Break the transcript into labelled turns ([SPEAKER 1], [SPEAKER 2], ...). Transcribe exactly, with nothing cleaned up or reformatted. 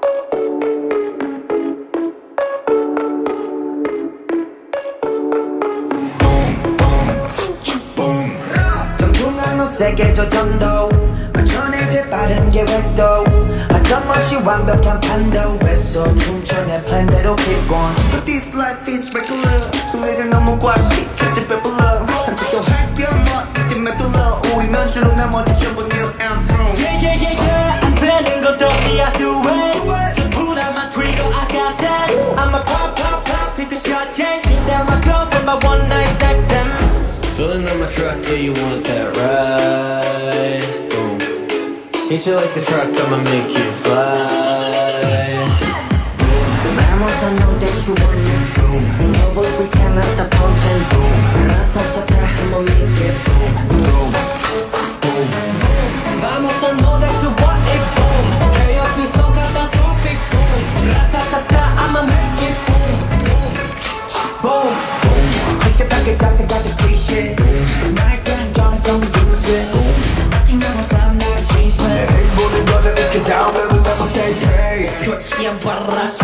[SPEAKER 1] 세계 조정도 전해질 빠른 계획도 하정없이 완벽한 판도에서 춤추는 플랜대로 keep on. But this life is regular 승리를 너무 과식해지 배불러 선택도 할게 뭐 이제 메둘러 우리 면주로 나머지 전부 new and through. Yeah yeah yeah yeah 안 되는 것 없이 I do it 전부 다 my trigger I got that I'ma pop pop pop take the shot yeah sit down my clothes and my one night stack them.
[SPEAKER 2] Filling up my truck, yeah, you want that ride? Boom. Hit you like the truck, I'ma make you fly.
[SPEAKER 1] Vamos, I know that you want it, boom. Lobos, we cannot stop punching, boom. Ra-ta-ta-ta, I'ma make it, boom, boom, boom. Vamos, I know that you want it, boom. Chaos is so catastrophic, boom. Ra-ta-ta-ta, I'ma make it, boom, boom, boom, boom. Push it back, it's out, got the cliche. 나의 건 영영 유지. 마킹하고 삶 나를 change, man. 내 행복을 거저 이렇게 down, 내가 잘못해, pay. 표치한 바라.